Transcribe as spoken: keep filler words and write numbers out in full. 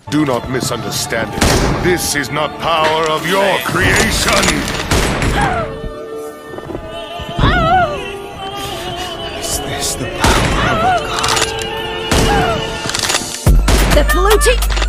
Do not misunderstand it. This is not power of your creation! Is this the power of a god? The polluting...